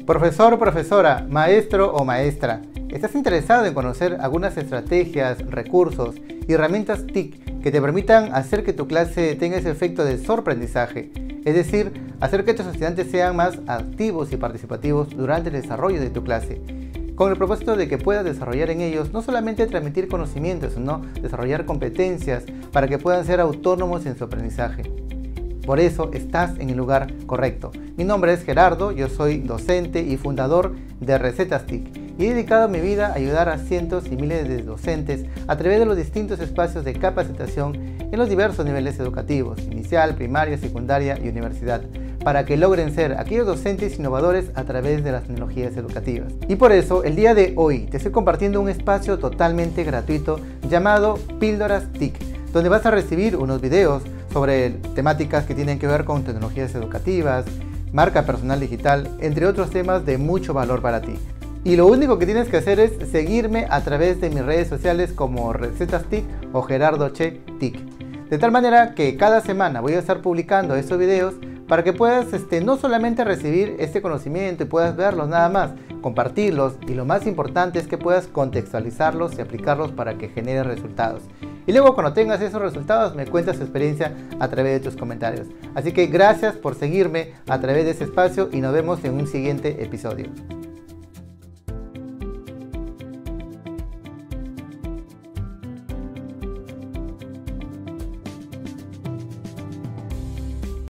Profesor o profesora, maestro o maestra, ¿estás interesado en conocer algunas estrategias, recursos y herramientas TIC que te permitan hacer que tu clase tenga ese efecto de sorprendizaje? Es decir, hacer que tus estudiantes sean más activos y participativos durante el desarrollo de tu clase, con el propósito de que puedas desarrollar en ellos no solamente transmitir conocimientos, sino desarrollar competencias para que puedan ser autónomos en su aprendizaje. Por eso estás en el lugar correcto. Mi nombre es Gerardo, yo soy docente y fundador de Recetas TIC y he dedicado mi vida a ayudar a cientos y miles de docentes a través de los distintos espacios de capacitación en los diversos niveles educativos, inicial, primaria, secundaria y universidad, para que logren ser aquellos docentes innovadores a través de las tecnologías educativas. Y por eso, el día de hoy te estoy compartiendo un espacio totalmente gratuito llamado Píldoras TIC, donde vas a recibir unos videos sobre temáticas que tienen que ver con tecnologías educativas, marca personal digital, entre otros temas de mucho valor para ti. Y lo único que tienes que hacer es seguirme a través de mis redes sociales como Recetas TIC o Gerardo Che TIC. De tal manera que cada semana voy a estar publicando estos videos para que puedas no solamente recibir este conocimiento y puedas verlos nada más, compartirlos, y lo más importante es que puedas contextualizarlos y aplicarlos para que generen resultados. Y luego cuando tengas esos resultados me cuentas tu experiencia a través de tus comentarios. Así que gracias por seguirme a través de este espacio y nos vemos en un siguiente episodio.